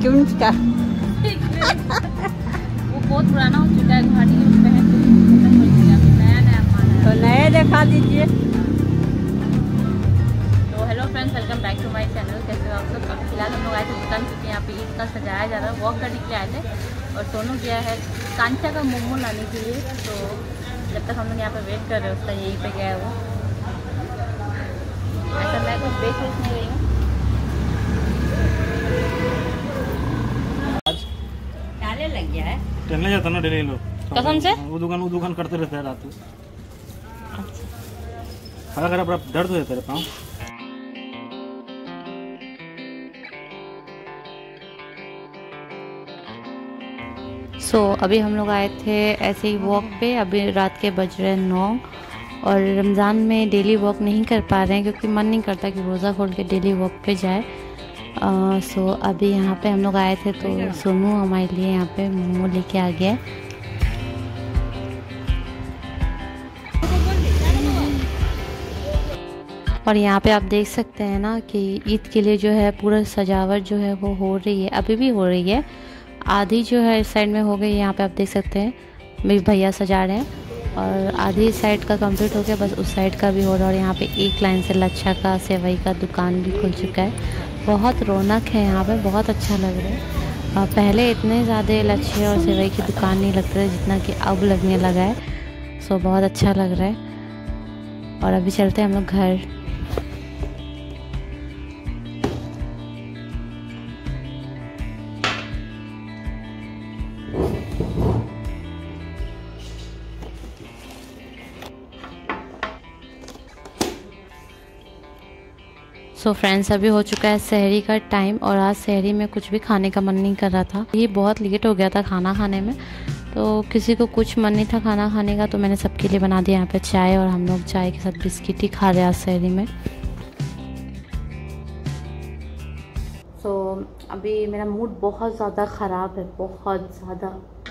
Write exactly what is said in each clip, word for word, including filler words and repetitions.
Sequence का वो बहुत पुराना हो चुका है, घाटी में पहन के खत्म हो गया, नया नया माल है। तो नए दिखा दीजिए। तो hello friends, welcome back to my channel. कैसे हो आप सब? अभी फिलहाल हम लोग आए थे दुकान, क्योंकि यहाँ पे ईद का सजाया जा रहा है, वॉक करने के लिए आए थे। और सोनू गया है कांचा का मोमो लाने के लिए। तो जब तक हम लोग यहाँ पे वेट कर रहे हैं, उसका यहीं पे गया है वो। ऐसा मैं कुछ देख वेच नहीं रही हूँ। डाले लग गया है, टहलने जाता ना डेली लोग कसम से वो दुकान वो दुकान करते रहते हैं रात में। अगर अपना दर्द हो जाता है पाँव। सो so, अभी हम लोग आए थे ऐसे ही वॉक पे। अभी रात के बज रहे हैं नौ, और रमज़ान में डेली वॉक नहीं कर पा रहे हैं, क्योंकि मन नहीं करता कि रोज़ा खोल के डेली वॉक पे जाए। सो so, अभी यहाँ पे हम लोग आए थे, तो सोनू हमारे लिए यहाँ पे मोमो लेके आ गया। और यहाँ पे आप देख सकते हैं ना कि ईद के लिए जो है पूरा सजावट जो है वो हो रही है, अभी भी हो रही है। आधी जो है इस साइड में हो गई, यहाँ पे आप देख सकते हैं मेरे भैया सजा रहे हैं, और आधी साइड का कंप्लीट हो गया, बस उस साइड का भी हो रहा है। और यहाँ पे एक लाइन से लच्छा का सेवई का दुकान भी खुल चुका है। बहुत रौनक है यहाँ पे, बहुत अच्छा लग रहा है। पहले इतने ज़्यादा लच्छे और सेवई की दुकान नहीं लगते थे जितना कि अब लगने लगा है। सो बहुत अच्छा लग रहा है। और अभी चलते हैं हम लोग घर। सो so फ्रेंड्स, अभी हो चुका है सहरी का टाइम, और आज सहरी में कुछ भी खाने का मन नहीं कर रहा था। ये बहुत लेट हो गया था खाना खाने में, तो किसी को कुछ मन नहीं था खाना खाने का, तो मैंने सबके लिए बना दिया यहाँ पे चाय। और हम लोग चाय के साथ बिस्किट ही खा रहे हैं आज सहरी में। सो so, अभी मेरा मूड बहुत ज़्यादा ख़राब है, बहुत ज़्यादा।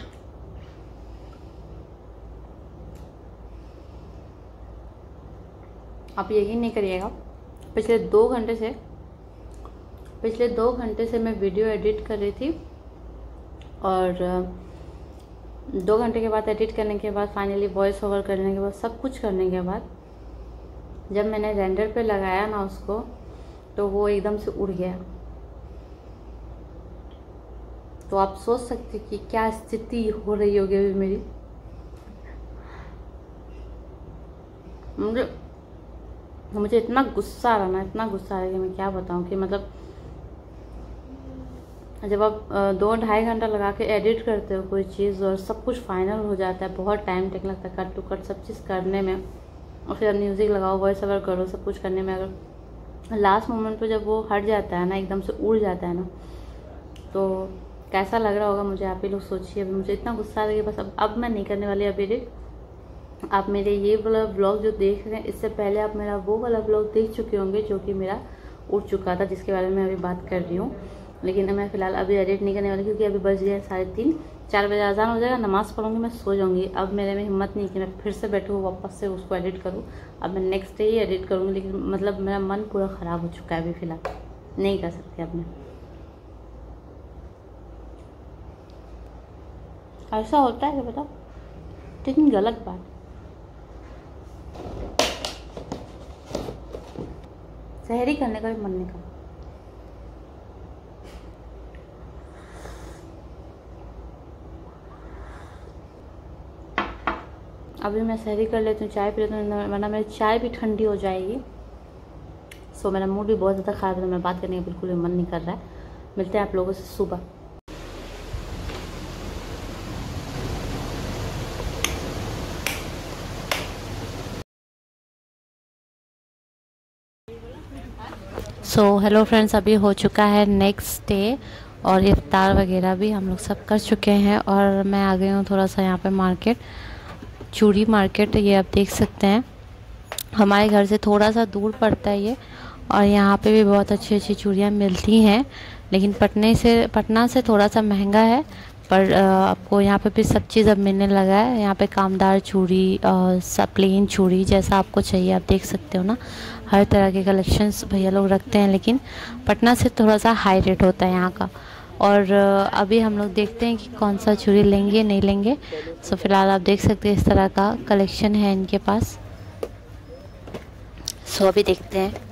आप यकीन नहीं करिएगा, पिछले दो घंटे से पिछले दो घंटे से मैं वीडियो एडिट कर रही थी, और दो घंटे के बाद एडिट करने के बाद, फाइनली वॉइस ओवर करने के बाद, सब कुछ करने के बाद, जब मैंने रेंडर पे लगाया ना उसको, तो वो एकदम से उड़ गया। तो आप सोच सकते कि क्या स्थिति हो रही होगी अभी मेरी। मुझे मुझे इतना गुस्सा आ रहा ना, इतना गुस्सा आ रहा है कि मैं क्या बताऊं। कि मतलब जब आप दो ढाई घंटा लगा के एडिट करते हो कोई चीज़, और सब कुछ फाइनल हो जाता है, बहुत टाइम टेक लगता है कट टू कट सब चीज़ करने में, और फिर म्यूज़िक लगाओ, वॉइस ओवर करो, सब कुछ करने में, अगर लास्ट मोमेंट पे जब वो हट जाता है ना, एकदम से उड़ जाता है ना, तो कैसा लग रहा होगा मुझे आप ही लोग सोचिए। अभी मुझे इतना गुस्सा आ रहा है कि बस अब अब मैं नहीं करने वाली अभी एडिट। आप मेरे ये वाला व्लॉग जो देख रहे हैं, इससे पहले आप मेरा वो वाला व्लॉग देख चुके होंगे जो कि मेरा उड़ चुका था, जिसके बारे में अभी बात कर रही हूँ। लेकिन मैं फ़िलहाल अभी एडिट नहीं करने वाली, क्योंकि अभी बज गया साढ़े तीन, चार बजे अजान हो जाएगा, नमाज़ पढ़ूंगी, मैं सो जाऊँगी। अब मेरे में हिम्मत नहीं कि मैं फिर से बैठूँ वापस से उसको एडिट करूँ। अब मैं नेक्स्ट डे ही एडिट करूँगी, लेकिन मतलब मेरा मन पूरा ख़राब हो चुका है अभी फ़िलहाल, नहीं कर सकती अब मैं। ऐसा होता है कि बताओ, कितनी गलत बात। सहरी करने का भी मन नहीं करता। अभी मैं सहरी कर लेती हूँ, चाय पी लेती हूँ, वरना मेरी चाय भी ठंडी हो जाएगी। सो so, मेरा मूड भी बहुत ज़्यादा ख़राब है, तो मैं बात करने का बिल्कुल भी मन नहीं कर रहा है। मिलते हैं आप लोगों से सुबह। सो हेलो फ्रेंड्स, अभी हो चुका है नेक्स्ट डे, और इफ्तार वगैरह भी हम लोग सब कर चुके हैं। और मैं आ गई हूँ थोड़ा सा यहाँ पे मार्केट, चूड़ी मार्केट। ये आप देख सकते हैं, हमारे घर से थोड़ा सा दूर पड़ता है ये, और यहाँ पे भी बहुत अच्छी अच्छी चूड़ियाँ मिलती हैं, लेकिन पटने से पटना से थोड़ा सा महंगा है। पर आपको यहाँ पे भी सब चीज़ अब मिलने लगा है। यहाँ पे कामदार चूड़ी, सब प्लेन चूड़ी जैसा आपको चाहिए, आप देख सकते हो ना, हर तरह के कलेक्शंस भैया लोग रखते हैं। लेकिन पटना से थोड़ा सा हाई रेट होता है यहाँ का। और अभी हम लोग देखते हैं कि कौन सा चूड़ी लेंगे नहीं लेंगे। सो फिलहाल आप देख सकते हैं इस तरह का कलेक्शन है इनके पास। सो अभी देखते हैं।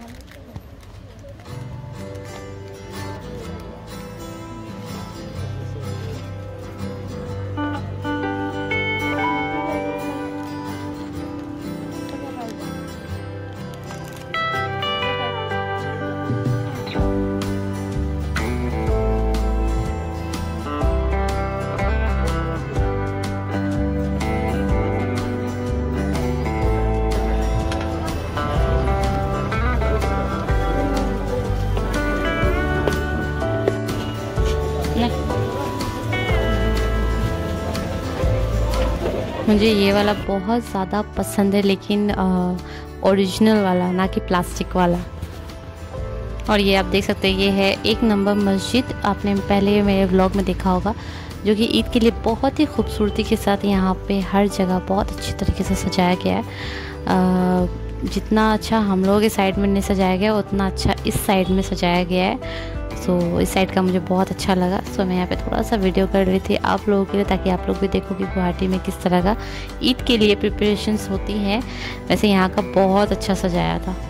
मुझे ये वाला बहुत ज़्यादा पसंद है, लेकिन ओरिजिनल वाला, ना कि प्लास्टिक वाला। और ये आप देख सकते हैं ये है एक नंबर मस्जिद। आपने पहले मेरे व्लॉग में देखा होगा, जो कि ईद के लिए बहुत ही खूबसूरती के साथ यहाँ पे हर जगह बहुत अच्छी तरीके से सजाया गया है। आ, जितना अच्छा हम लोगों के साइड में नहीं सजाया गया, उतना अच्छा इस साइड में सजाया गया है। सो so, इस साइड का मुझे बहुत अच्छा लगा। सो so, मैं यहाँ पे थोड़ा सा वीडियो कर रही थी आप लोगों के लिए, ताकि आप लोग भी देखो कि गुवाहाटी में किस तरह का ईद के लिए प्रिपरेशंस होती हैं। वैसे यहाँ का बहुत अच्छा सजाया था।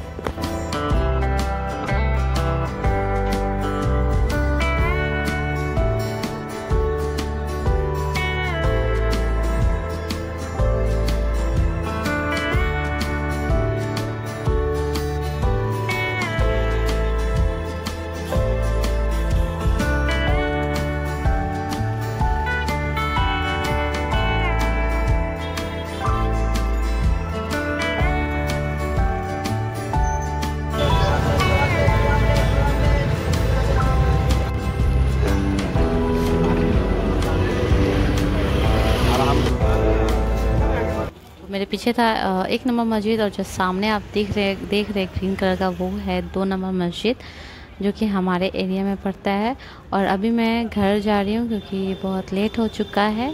मेरे पीछे था एक नंबर मस्जिद, और जो सामने आप देख रहे देख रहे ग्रीन कलर का, वो है दो नंबर मस्जिद, जो कि हमारे एरिया में पड़ता है। और अभी मैं घर जा रही हूँ क्योंकि बहुत लेट हो चुका है।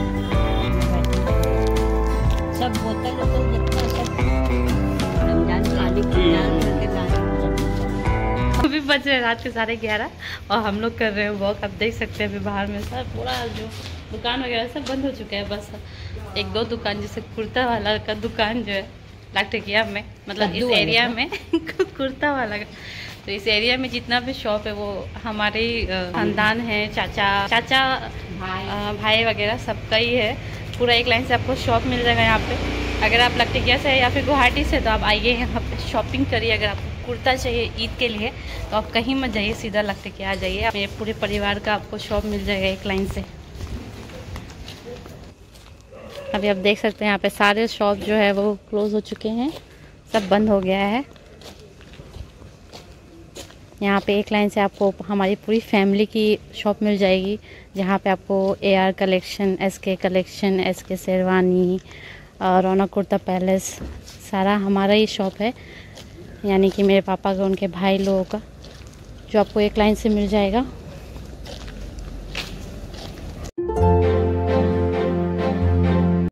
सब बोतल बोतल जितना सब रमजान खाली रमजान करके लाए। अभी बज रहे रात के साढ़े ग्यारह और हम लोग कर रहे हैं वॉक। आप देख सकते हैं अभी बाहर में सब पूरा जो दुकान वगैरह सब बंद हो चुका है। बस एक दो दुकान, जैसे कुर्ता वाला का दुकान जो है लाखटकिया में, मतलब इस एरिया में कुर्ता वाला का, तो इस एरिया में जितना भी शॉप है वो हमारे खानदान है, चाचा चाचा भाई वगैरह सबका ही है। पूरा एक लाइन से आपको शॉप मिल जाएगा यहाँ पे। अगर आप लाखटकिया से या फिर गुवाहाटी से, तो आप आइए यहाँ पे शॉपिंग करिए। अगर आपको कुर्ता चाहिए ईद के लिए तो आप कहीं मत जाइए, सीधा लाखटकिया आ जाइए। मेरे पूरे परिवार का आपको शॉप मिल जाएगा एक लाइन से। अभी आप देख सकते हैं यहाँ पे सारे शॉप जो है वो क्लोज हो चुके हैं, सब बंद हो गया है। यहाँ पे एक लाइन से आपको हमारी पूरी फैमिली की शॉप मिल जाएगी, जहाँ पे आपको A R collection, S K collection, S K sherwani, Raunak kurta palace, सारा हमारा ही शॉप है। यानी कि मेरे पापा का, उनके भाई लोगों का, जो आपको एक लाइन से मिल जाएगा।